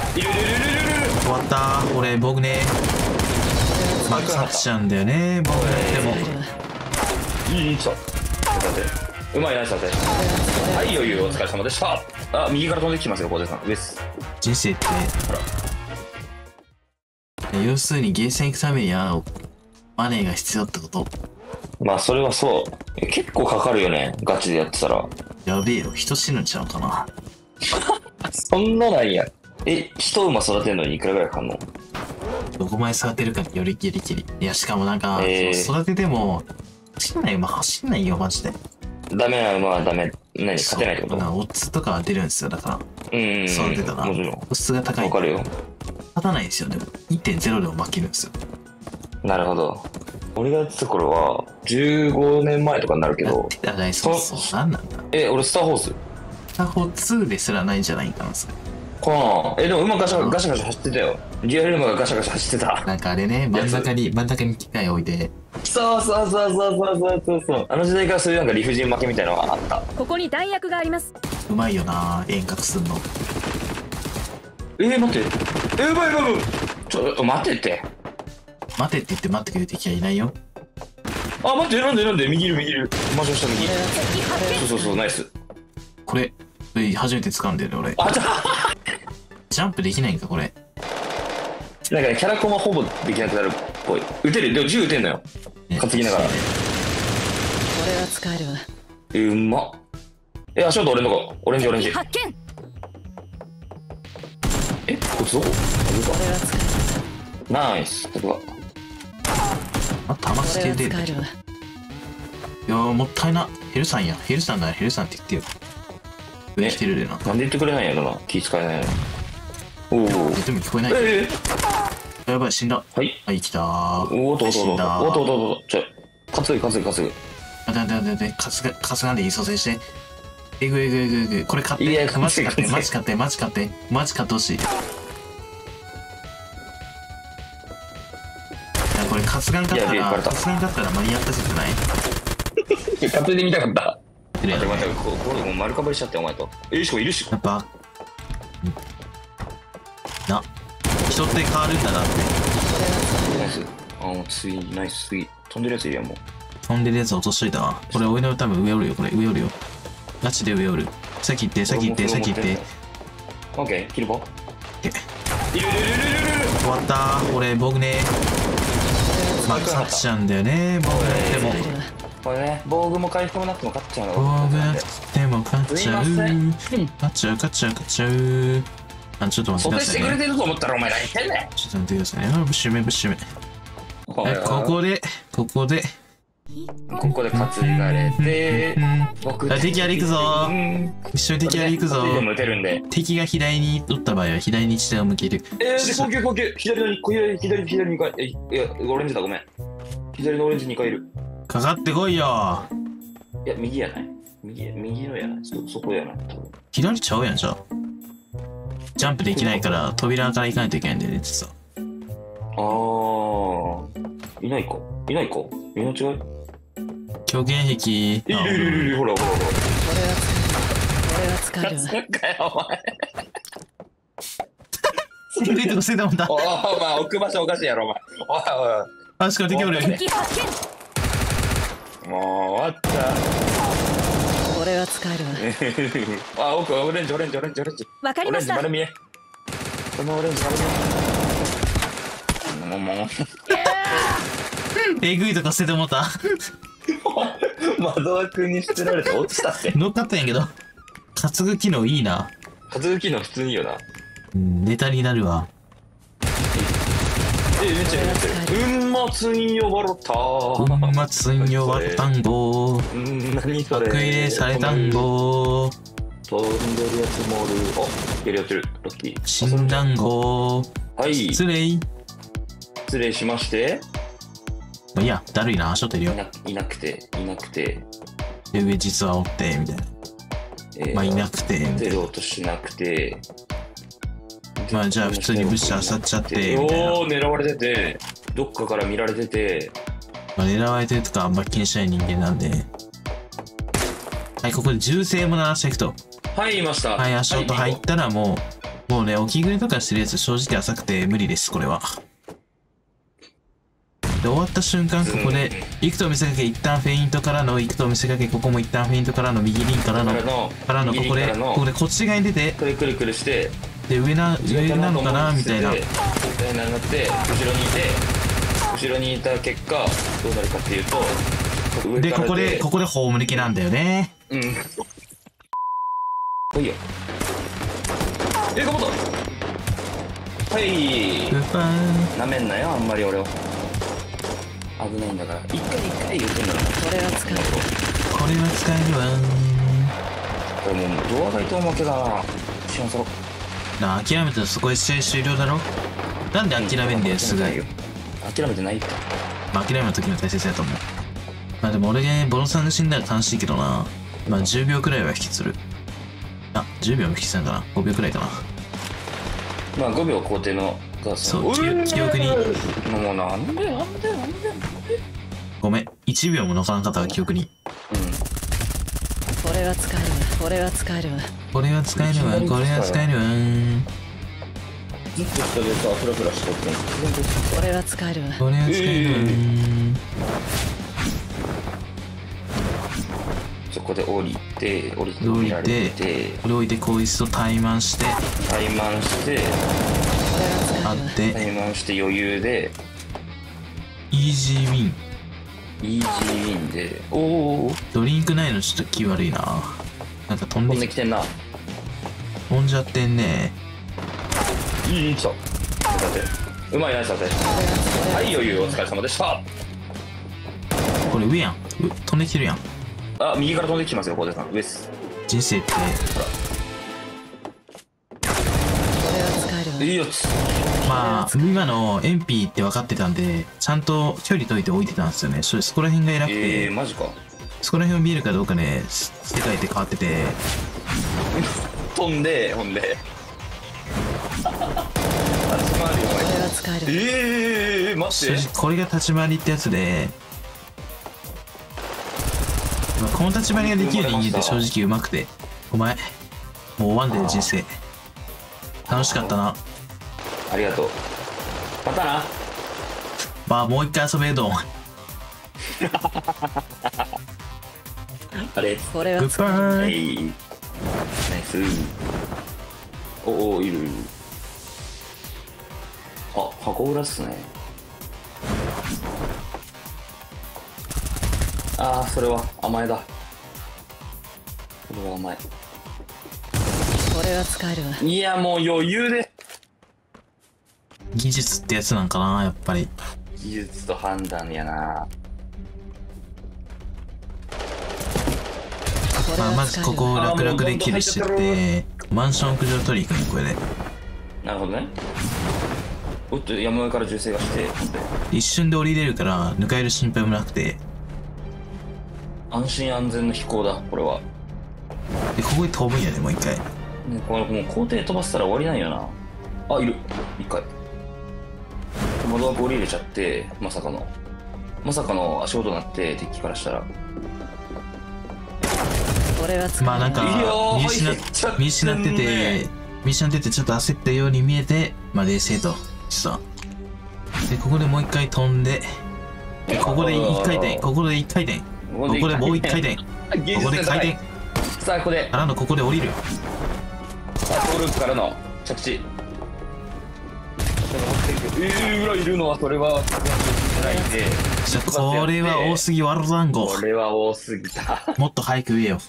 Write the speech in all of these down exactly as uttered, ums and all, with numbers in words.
いるいるいるいるいる。 終わったー。俺僕ねまあ勝っちゃうんだよね僕でも。 いい来た。うまいナイス当て。はい余裕お疲れ様でした。あ右から飛んできますよ小手さん上っす。 人生って要するにゲーセン行くためにはマネーが必要ってこと。 まあそれはそう結構かかるよねガチでやってたら。 やべえよ人死ぬんちゃうかな。 そんななんや。え一馬育てるのにいくらぐらいかかんの。 どこまで育てるかによりきりきり。いやしかもなんか、 えー、 育てても走んない馬走んないよマジで。 ダメな馬はダメ。何勝てないってこと。 オッズとかは出るんですよだから。 うん育てたらもちろんオッズが高い。 わかるよ。 勝たないですよでも いってんゼロ でも負けるんですよ。 なるほど。俺がやってた頃はじゅうごねんまえとかになるけど。 やってた大そうそう何なんだ。 え俺スターホーススターホーツーですらないんじゃないかなそれ。 かな。えでも馬ガシャガシャガシャ走ってたよ。リアル馬がガシャガシャ走ってた。 なんかあれね真ん中に真ん中に機械置いて。 そうそうそうそうそうそうそう。あの時代からそういうなんか理不尽負けみたいなのがあった。 ここに弾薬があります。 うまいよな遠隔すんの。 えー、待ってえー、やばいやばいやばい。ちょっと待ってって待てって言って待ってくれる敵はいないよ。 あ待ってなんでなんで右いる右いる。魔女下右。そうそうそうナイス。 これ初めて使うんだよね俺。 あじゃジャンプできないんかこれ。 なんかねキャラコンはほぼできなくなるっぽい。撃てるでも銃撃てんのよ担ぎながら。 これは使えるわ。 えー、うまっ。え足元俺のとこオレンジオレンジ。 発見。 えこいつどこ。 これは使える。 ナイス。ここがあ玉つけてる。いやーもったいな。ヘルさんやヘルさんならヘルさんって言ってよ。上来てるでな。 なんで言ってくれないんやろな。気使えないの。おお。 言っても聞こえない。 えやばい死んだ。 はいはい来たー。 おおっとおっと死んだおっとおっとおっとおっとちょ担ぐ担ぐ担ぐ。 あだだだだかすがかすがんでいい蘇生して。えぐえぐえぐえぐこれ買って。 いやマジ買って担ぐマジ買ってマジ買ってマジ買ってほしい。いやこれカスガン買ったらカスガン買ったら間に合ったじゃない。 勝手に見たかった。 待待って待ってここれもう丸かぶりしちゃってお前と。えしかもいるし。 やっぱな人って変わるんだなって。 ナイス。あもう次ナイス次飛んでるやついるやんもう。 飛んでるやつ落としといたわ。これ俺の多分上おるよこれ上おるよ。ガチで上おる。先行って先行って先行って。 オッケーキルボ。 えいるいるいるいるいる。 終わったー。俺僕ねまあ勝っちゃうんだよね僕でも。 これね防具も回復もなくても勝っちゃうの防が具なくても勝っちゃうすいません勝っちゃう勝っちゃう勝っちゃう。あちょっと待ってくださいね。 想定してくれてると思ったらお前何言ってんねん。 ちょっと待ってくださいね。あブッシュメブッシュメ。えここでここでここで担がれて僕あ敵あり行くぞー。一緒に敵あり行くぞでも撃てるんで。 敵が左に撃った場合は左に視点を向ける。 えー、で高級高級左の左左左にかい。えいやオレンジだごめん。左のオレンジにかいる。 かかってこいよ。 いや右やない右右のやないそそこやない。 左ちゃうやんじゃあ。ジャンプできないから扉から行かないといけないんだよね実は。 あーいないかいないかいない違い。 狂言壁。 いるいるいるいるほらほらほら。 これは使えるわ。 なんかよお前。 すげえとこ捨てたもんだ。 お前置く場所おかしいやろお前。おいおい。 あしかも敵おる。 敵発見。 もう終わった。 これは使えるわ。 あ奥オレンジオレンジオレンジオレンジ。 わかりました。 オレンジ丸見え。このオレンジ丸見え。もうもう。 えぐいとこ捨ててもうた。 窓枠に捨てられて落ちたって。 乗っかったんやけど。担ぐ機能いいな。 担ぐ機能普通にいいよな。 うんネタになるわ。 えめっちゃめっちゃ。うんまつんよばろた。 うんまつんよわったんご。 うん何それ。 爆入れされたんご。 飛んでるやつもおる。あやりやってるラッキー。 死んだんご。 はい失礼。 失礼しまして。 いやだるいな。しょってるよい。ないなくていなくて。 で上実はおってみたいな。 えー、 まあいなくてみたいな。 出ろうとしなくて。 まあじゃあ普通に物資漁っちゃってみたいな。 おお狙われててどっかから見られてて。 まあ、狙われてるとかあんま気にしない人間なんで。はいここで銃声も鳴らしていくと。 はいいました。 はい足音入ったらもうもうね、置き食いとかしてるやつ正直浅くて無理です、これは。で、終わった瞬間、ここで、幾と見せかけ、一旦フェイントからの、幾と見せかけ、ここも一旦フェイントからの、右リンからの、からの、ここで、ここでこっち側に出て、 これくるくるして、 で、上な、上なのかなみたいな。 上になって、後ろにいて、後ろにいた結果、どうなるかっていうと、上で、 からここで、ここでホーム抜きなんだよね。 うん。来いよ。え、頑張ったはい。 グッバー。 なめんなよ、あんまり俺を。危ないんだから。一回一回言ってんだから。 これは使える。 これは使えるわこれもう、ドアが伊藤負けだな。シオンソロ。 なあ、諦めたらそこで試合終了だろ。なんで諦めんだよ、すぐ。 諦めてないよ。 まあ、諦めの時の大切だと思う。まあでも俺がボロさんが死んだら楽しいけどな。まあじゅうびょうくらいは引きつる。あ、じゅうびょうも引きつるんかな。ごびょうくらいかな。 まあごびょう肯定のガス。 そう、記記憶に。 もうなんでなんでなんでなんでごめん。いちびょうも残らんかったわ、記憶に。 うん。 これは使えるわ。これは使えるわ。 これは使えるわ、これは使えるわ。 ずっと下でさ、フラフラしとってんの。 これは使えるわ。 これは使えるわ。 そこで降りて、降りて、 降りて、これ置いてこいつと怠慢して、 怠慢して、 あって、 怠慢して余裕で、 イージーウィン。 イージーウィンで、おおドリンクないのちょっと気悪いな。なんか飛ん飛んでできてんな。 飛んじゃってんね。 いい来た。待って。うまいナイスだぜ。はい余裕お疲れ様でした。 これ上やん。う飛んできてるやん。 あ、右から飛んできますよ、小手さん。上っす。 人生ってこれは使えるわ。 いいやつ。 まあ今のエンピーって分かってたんでちゃんと距離解いて置いてたんですよね。それそこら辺が偉くて、 えー、マジか。 そこら辺を見えるかどうかね世界って変わってて、 飛んで、ほんで。立ち回るよ、 これは使えるわ。 えー、待って。 これが立ち回りってやつで、まあこの立ち回りができる人間って正直うまくて、お前もう終わんだよ人生。楽しかったな。 ありがとう。またな。 まあもう一回遊べどん。 あれ。 これはグッ使えるわ。 バイ。 はい。ナイス。おお、いるいる。あ、箱裏っすね。ああ、それは甘えだ。それは甘え。 これは使えるわ。 いや、もう余裕で。 技術ってやつなんかな、やっぱり。 技術と判断やな。 まあまずここを楽々でキルしてってマンション屋上取り行くね、これで。 なるほどね。おっと、山上から銃声がして、 一瞬で降りれるから抜かれる心配もなくて、 安心安全の飛行だ、これは。 でここで飛ぶんやね、もう一回。 ね、これもう校庭飛ばせたら終わりなんよな。あ、いる。一回。窓枠降りれちゃって、まさかの。まさかの足音になって、敵からしたら。 これは使えるわ。 まあなんかいやー見失っ入っちゃってんね見失ってて見失っててちょっと焦ったように見えて、まあ冷静とさ。でここでもう一回飛んで、でここで一回転、ここで一回転、ここでもう一回転、ここで回転、 さあ、ここで、 からのここで降りる。 さあ、トーループからの着地。えー、裏いるのは、それは、ないんで。 ちょこれは多すぎワルドンゴ。 これは多すぎた。 もっと早く言えよ。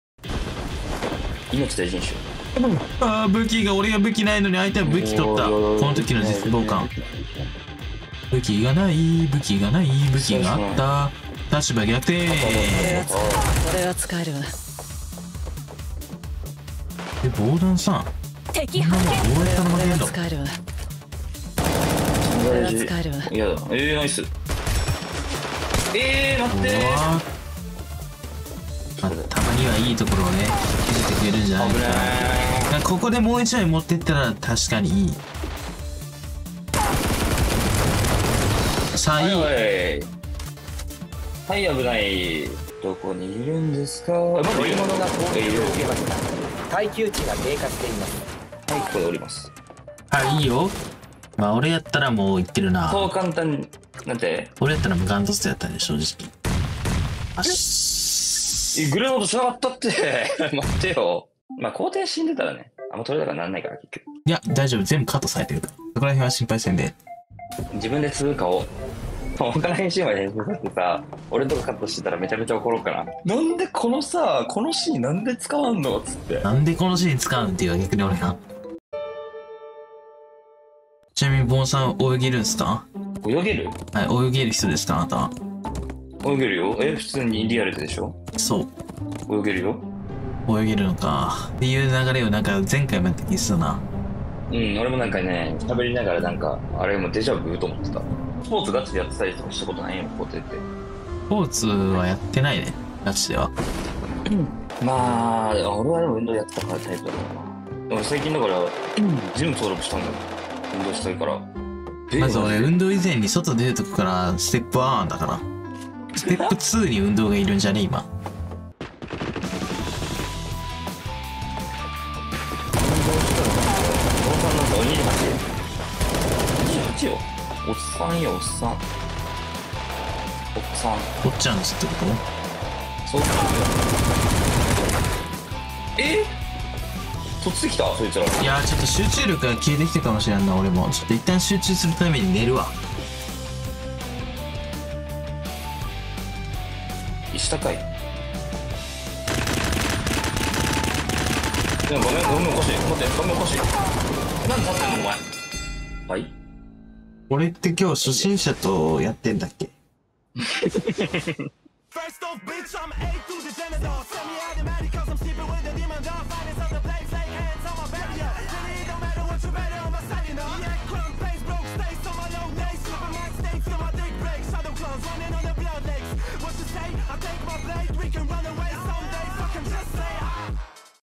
命大事にしよう。 ああ、武器が、俺が武器ないのに相手は武器取った。この時の絶望感。武器がない、武器がない、武器があった。立場逆転。 これは使えるわ。これは使えるわ。 え、防弾さん。 敵こんなもんどうやったら負けんの？ 使えるわ。 これは使えるわ。 いやだ。えー、ナイス。えー、待ってうわー、まあ、たまにはいいところをね気づいてくれるんじゃない危かないな。ここでもう一枚持ってったら確かにいい。さあいい。 はいはい、危ない。どこにいるんですか。まだいるものが攻撃を受けました。 耐久値が低下しています。 はい、ここで降ります。 あ、いいよ。まあ俺やったらもう言ってるな。 そう簡単に、なんて俺やったらもうガントストやったんで、正直。あしえ、グレードと繋がったって。待ってよ。まあ、皇帝死んでたらね、あんま取れ高なんないから、結局。 いや、大丈夫。全部カットされてるから。そこら辺は心配せんで。 自分で通過を、他の編集まで編集させてさ、俺とかカットしてたらめちゃめちゃ怒ろうかな。なんでこのさ、このシーンなんで使わんのつって。 なんでこのシーン使うんっていう逆に俺が。ちなみに、ボンさん泳げるんすか？ 泳げる？ はい、泳げる人ですか、あなたは。 泳げるよ。え、普通にリアルでしょ？ そう。 泳げるよ。 泳げるのか。っていう流れをなんか前回もやった気するな。 うん、俺もなんかね、喋りながらなんか、あれもデジャブと思ってた。スポーツガチでやってたりとかしたことないよ、皇帝って。 スポーツはやってないね。ガチでは。 まあ、俺はでも運動やってたからタイプだろうな。でも最近だから、ジム登録したんだよ。運動したいから。 まず俺、運動以前に外出るとこからステップワンだから。ステップツーに運動がいるんじゃね今。 にじゅうはち? にじゅうはちよ。おっさんよ、おっさん。おっさん。 おっちゃんですってこと？ そうか。え？とっついてきたそいつら。 いやーちょっと集中力が消えてきたかもしれんな俺も。ちょっと一旦集中するために寝るわ。 下かい。いや、ごめん、ごめん、おかしい。待って、ごめん、おかしい。なんで立ってんのお前。はい。 俺って今日初心者とやってんだっけ？